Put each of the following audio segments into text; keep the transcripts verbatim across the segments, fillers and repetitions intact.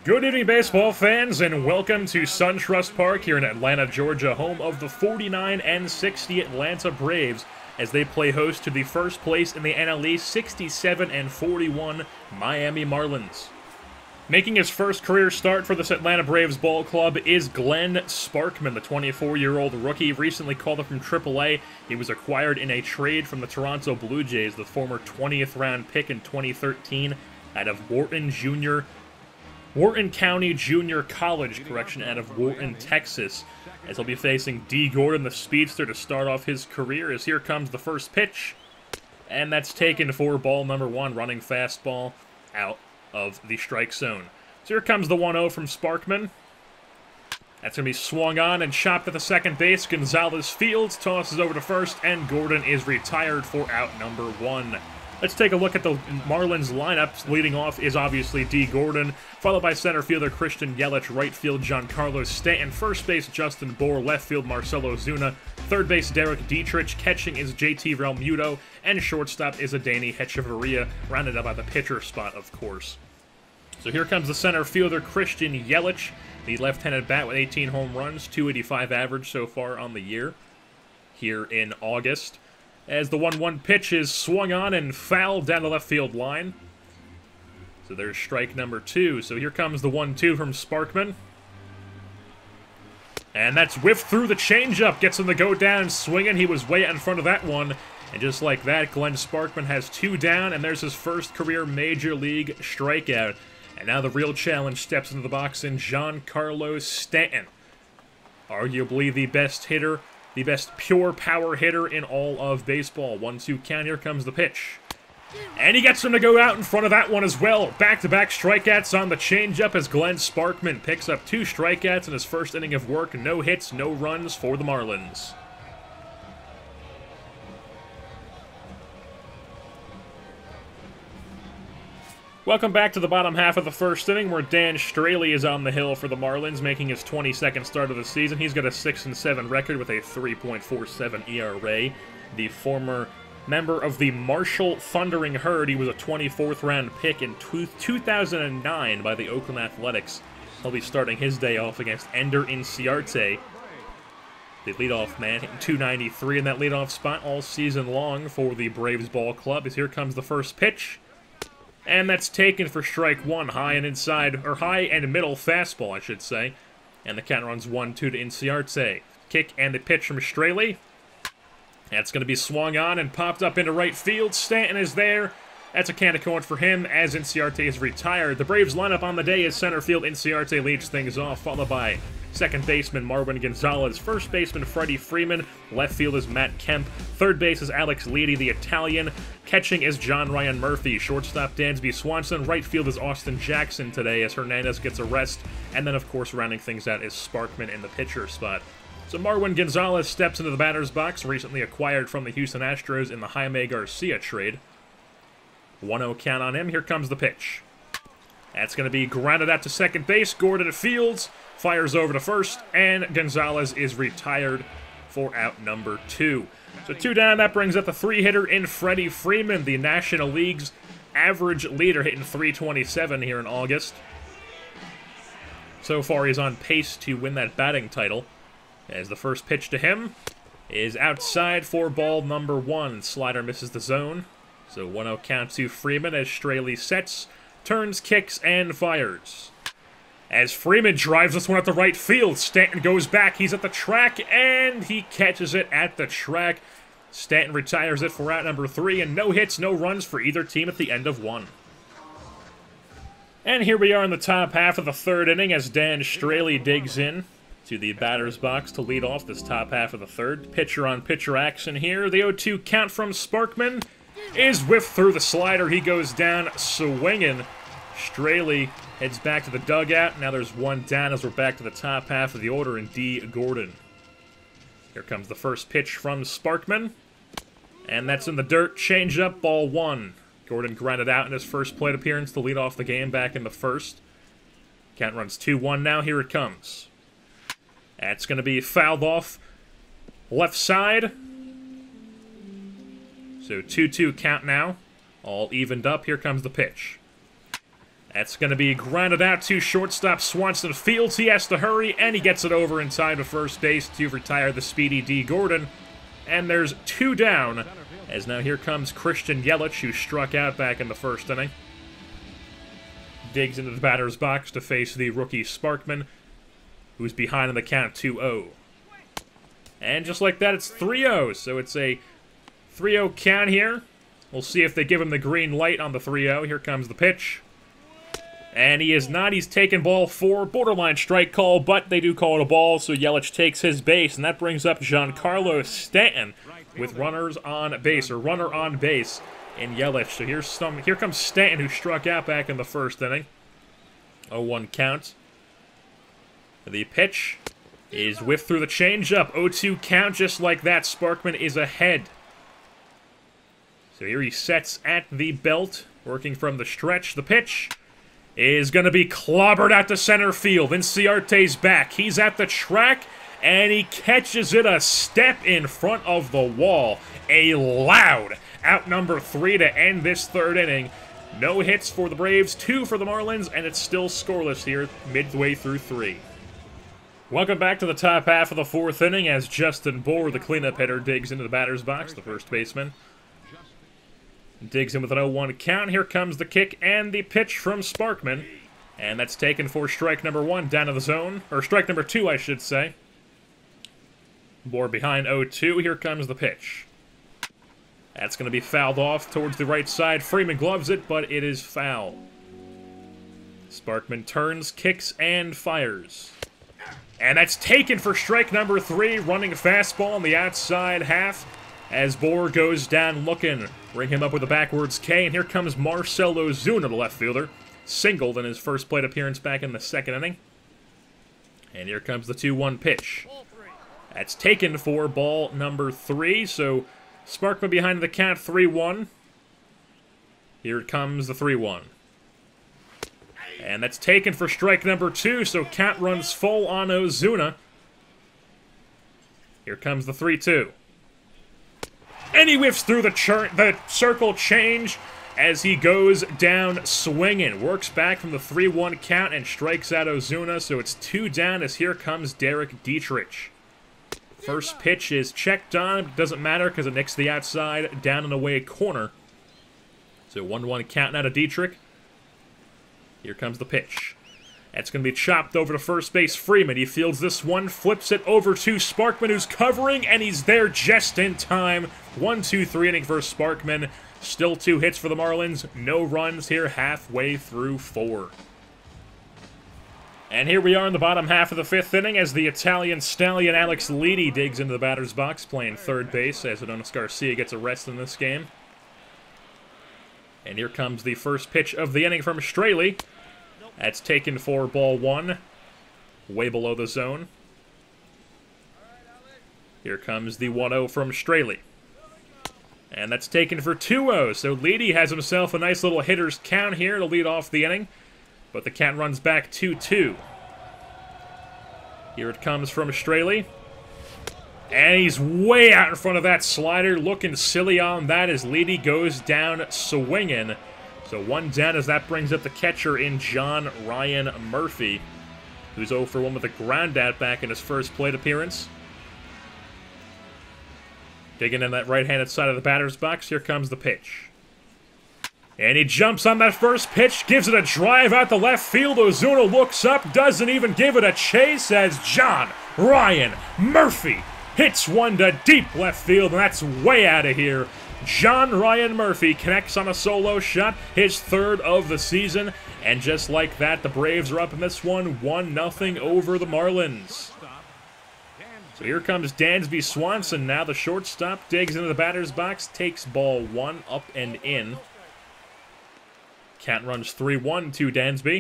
Good evening, baseball fans, and welcome to SunTrust Park here in Atlanta, Georgia, home of the forty-nine and sixty Atlanta Braves, as they play host to the first place in the N L East, sixty-seven and forty-one Miami Marlins. Making his first career start for this Atlanta Braves ball club is Glenn Sparkman, the twenty-four-year-old rookie, recently called up from triple A. He was acquired in a trade from the Toronto Blue Jays, the former twentieth round pick in twenty thirteen, out of Wharton Junior Wharton County Junior College, correction, out of Wharton, Texas, as he'll be facing D. Gordon, the speedster, to start off his career, as here comes the first pitch, and that's taken for ball number one, running fastball out of the strike zone. So here comes the one oh from Sparkman. That's going to be swung on and chopped at the second base. Gonzalez fields, tosses over to first, and Gordon is retired for out number one. Let's take a look at the Marlins lineup. Leading off is obviously D. Gordon, followed by center fielder Christian Yelich, right field Giancarlo Stanton, first base Justin Bour, left field Marcelo Zuna, third base Derek Dietrich, catching is J T Realmuto, and shortstop is Adeiny Hechavarria, rounded up by the pitcher spot, of course. So here comes the center fielder Christian Yelich, the left-handed bat with eighteen home runs, two eighty-five average so far on the year, here in August, as the one one pitch is swung on and fouled down the left field line. So there's strike number two. So here comes the one two from Sparkman. And that's whiffed through the changeup. Gets him to go down swinging. He was way out in front of that one. And just like that, Glenn Sparkman has two down, and there's his first career Major League strikeout. And now the real challenge steps into the box in Giancarlo Stanton. Arguably the best hitter, the best pure power hitter in all of baseball. one two count, here comes the pitch. And he gets him to go out in front of that one as well. Back-to-back strikeouts on the changeup as Glenn Sparkman picks up two strikeouts in his first inning of work. No hits, no runs for the Marlins. Welcome back to the bottom half of the first inning, where Dan Straley is on the hill for the Marlins, making his twenty-second start of the season. He's got a six and seven record with a three point four seven E R A. The former member of the Marshall Thundering Herd, he was a twenty-fourth round pick in two thousand nine by the Oakland Athletics. He'll be starting his day off against Ender Inciarte, the leadoff man, hitting two ninety-three in that leadoff spot all season long for the Braves ball club. As here comes the first pitch. And that's taken for strike one, high and inside, or high and middle fastball, I should say. And the count runs one two to Inciarte. Kick and the pitch from Straley. That's going to be swung on and popped up into right field. Stanton is there. That's a can of corn for him as Inciarte is retired. The Braves lineup on the day is center field. Inciarte leads things off, followed by second baseman Marwin Gonzalez, first baseman Freddie Freeman, left field is Matt Kemp, third base is Alex Leedy, the Italian, catching is John Ryan Murphy, shortstop Dansby Swanson, right field is Austin Jackson today as Hernandez gets a rest, and then of course rounding things out is Sparkman in the pitcher spot. So Marwin Gonzalez steps into the batter's box, recently acquired from the Houston Astros in the Jaime Garcia trade. one oh count on him, here comes the pitch. That's going to be grounded out to second base, Gordon fields, fires over to first, and Gonzalez is retired for out number two. So two down, that brings up the three-hitter in Freddie Freeman, the National League's average leader, hitting three twenty-seven here in August. So far, he's on pace to win that batting title, as the first pitch to him is outside for ball number one. Slider misses the zone, so one oh count to Freeman as Straley sets, turns, kicks, and fires. As Freeman drives this one at the right field, Stanton goes back, he's at the track, and he catches it at the track. Stanton retires it for out number three, and no hits, no runs for either team at the end of one. And here we are in the top half of the third inning as Dan Straley digs in to the batter's box to lead off this top half of the third. Pitcher-on-pitcher action here. The oh two count from Sparkman is whiffed through the slider. He goes down swinging. Straley heads back to the dugout. Now there's one down as we're back to the top half of the order in D. Gordon. Here comes the first pitch from Sparkman. And that's in the dirt. Change up, ball one. Gordon grounded out in his first plate appearance to lead off the game back in the first. Count runs two one now. Here it comes. That's going to be fouled off left side. So two two count now. All evened up. Here comes the pitch. That's going to be grounded out to shortstop Swanson Fields. He has to hurry, and he gets it over in time to first base to retire the speedy D. Gordon. And there's two down, as now here comes Christian Yelich, who struck out back in the first inning. Digs into the batter's box to face the rookie Sparkman, who's behind in the count two oh. And just like that, it's three oh, so it's a three oh count here. We'll see if they give him the green light on the three oh. Here comes the pitch. And he is not. He's taken ball four. Borderline strike call, but they do call it a ball, so Yelich takes his base, and that brings up Giancarlo Stanton with runners on base, or runner on base in Yelich. So here's some. Here comes Stanton, who struck out back in the first inning. oh one count. The pitch is whiffed through the changeup. oh two count, just like that. Sparkman is ahead. So here he sets at the belt, working from the stretch. The pitch is going to be clobbered out to center field. Inciarte's back. He's at the track, and he catches it a step in front of the wall. A loud out number three to end this third inning. No hits for the Braves, two for the Marlins, and it's still scoreless here midway through three. Welcome back to the top half of the fourth inning as Justin Bohr, the cleanup hitter, digs into the batter's box, the first baseman. Digs in with an oh one count. Here comes the kick and the pitch from Sparkman. And that's taken for strike number one down to the zone. Or strike number two, I should say. Bohr behind oh two. Here comes the pitch. That's going to be fouled off towards the right side. Freeman gloves it, but it is foul. Sparkman turns, kicks, and fires. And that's taken for strike number three. Running fastball on the outside half as Bohr goes down looking. Ring him up with a backwards K, and here comes Marcell Ozuna, the left fielder. Singled in his first plate appearance back in the second inning. And here comes the two one pitch. That's taken for ball number three, so Sparkman behind the count three one. Here comes the three one. And that's taken for strike number two, so count runs full on Ozuna. Here comes the three two. And he whiffs through the, the circle change as he goes down swinging. Works back from the three one count and strikes out Ozuna, so it's two down as here comes Derek Dietrich. First pitch is checked on. It doesn't matter because it nicks the outside down and away corner. So one one count now to Dietrich. Here comes the pitch. That's going to be chopped over to first base. Freeman, he fields this one, flips it over to Sparkman, who's covering, and he's there just in time. one two three inning for Sparkman. Still two hits for the Marlins. No runs here halfway through four. And here we are in the bottom half of the fifth inning as the Italian stallion Alex Leedy digs into the batter's box, playing third base as Adonis Garcia gets a rest in this game. And here comes the first pitch of the inning from Straley. That's taken for ball one, way below the zone. Here comes the one oh from Straley. And that's taken for two oh, so Leedy has himself a nice little hitter's count here to lead off the inning. But the count runs back two two. Here it comes from Straley. And he's way out in front of that slider, looking silly on that as Leedy goes down swinging. So one down as that brings up the catcher in John Ryan Murphy, who's oh for one with a ground out back in his first plate appearance. Digging in that right-handed side of the batter's box, here comes the pitch. And he jumps on that first pitch, gives it a drive out the left field. Ozuna looks up, doesn't even give it a chase as John Ryan Murphy hits one to deep left field, and that's way out of here. John Ryan Murphy connects on a solo shot, his third of the season, and just like that, the Braves are up in this one, one nothing over the Marlins. So here comes Dansby Swanson now, the shortstop, digs into the batter's box, takes ball one up and in. Count runs three one to Dansby.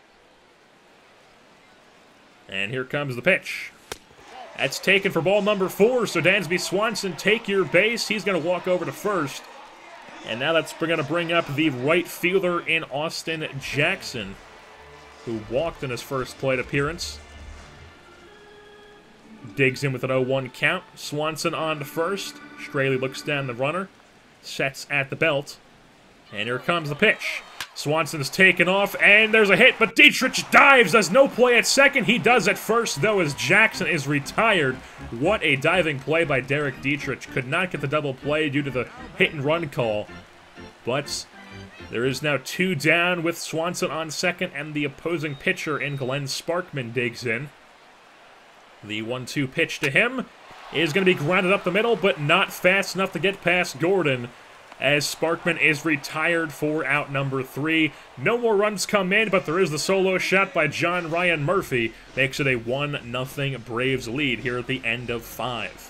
And here comes the pitch. That's taken for ball number four, so Dansby Swanson, take your base. He's going to walk over to first. And now that's going to bring up the right fielder in Austin Jackson, who walked in his first plate appearance. Digs in with an oh one count. Swanson on to first. Straley looks down the runner. Sets at the belt. And here comes the pitch. Swanson's taken off, and there's a hit, but Dietrich dives, does no play at second. He does at first, though, as Jackson is retired. What a diving play by Derek Dietrich. Could not get the double play due to the hit-and-run call. But there is now two down with Swanson on second, and the opposing pitcher in Glenn Sparkman digs in. The one two pitch to him is going to be grounded up the middle, but not fast enough to get past Gordon, as Sparkman is retired for out number three. No more runs come in, but there is the solo shot by John Ryan Murphy. Makes it a one nothing Braves lead here at the end of five.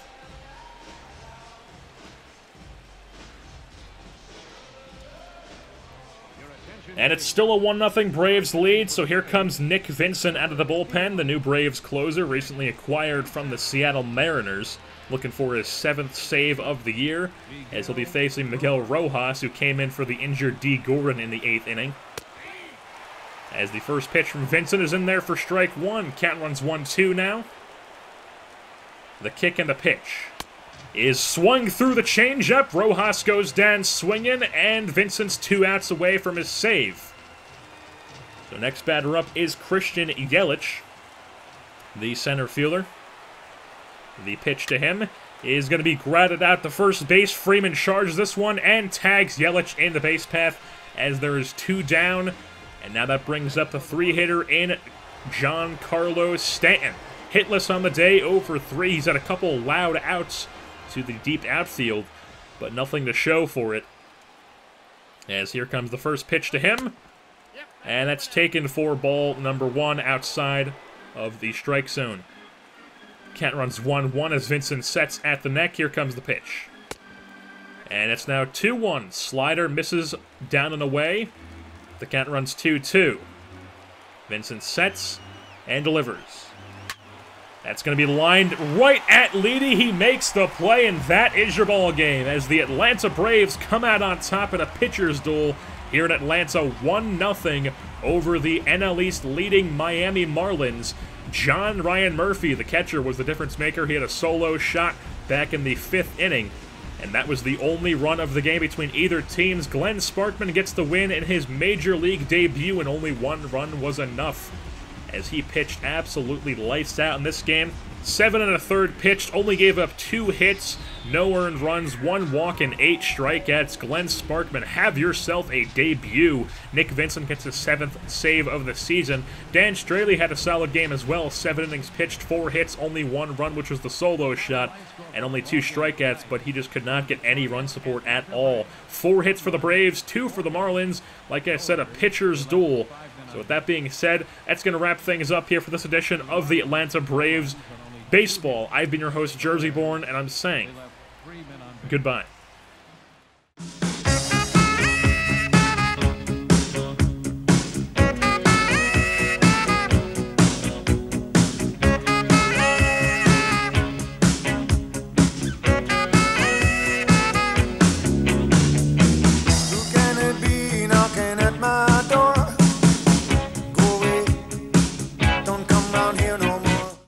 And it's still a one nothing Braves lead, so here comes Nick Vincent out of the bullpen, the new Braves closer, recently acquired from the Seattle Mariners, looking for his seventh save of the year, as he'll be facing Miguel Rojas, who came in for the injured D. Gordon in the eighth inning. As the first pitch from Vincent is in there for strike one, count runs one two now. The kick and the pitch is swung through the changeup. Rojas goes down swinging, and Vincent's two outs away from his save. So next batter up is Christian Yelich, the center fielder. The pitch to him is going to be grounded out to first base. Freeman charges this one and tags Yelich in the base path as there is two down. And now that brings up the three-hitter in Giancarlo Stanton. Hitless on the day, oh for three. He's had a couple loud outs to the deep outfield, but nothing to show for it. As here comes the first pitch to him, and that's taken for ball number one outside of the strike zone. Count runs one one as Vincent sets at the neck. Here comes the pitch. And it's now two one. Slider misses down and away. The count runs two two. Vincent sets and delivers. That's going to be lined right at Leedy. He makes the play, and that is your ball game as the Atlanta Braves come out on top in a pitcher's duel here in Atlanta, one nothing over the N L East leading Miami Marlins. John Ryan Murphy, the catcher, was the difference maker. He had a solo shot back in the fifth inning, and that was the only run of the game between either teams. Glenn Sparkman gets the win in his major league debut, and only one run was enough as he pitched absolutely lights out in this game. Seven and a third pitched, only gave up two hits, no earned runs, one walk, and eight strikeouts. Glenn Sparkman, have yourself a debut. Nick Vincent gets his seventh save of the season. Dan Straley had a solid game as well. Seven innings pitched, four hits, only one run, which was the solo shot, and only two strikeouts, but he just could not get any run support at all. Four hits for the Braves, two for the Marlins. Like I said, a pitcher's duel. So with that being said, that's going to wrap things up here for this edition of the Atlanta Braves Baseball. I've been your host, Jersey Born, and I'm saying goodbye.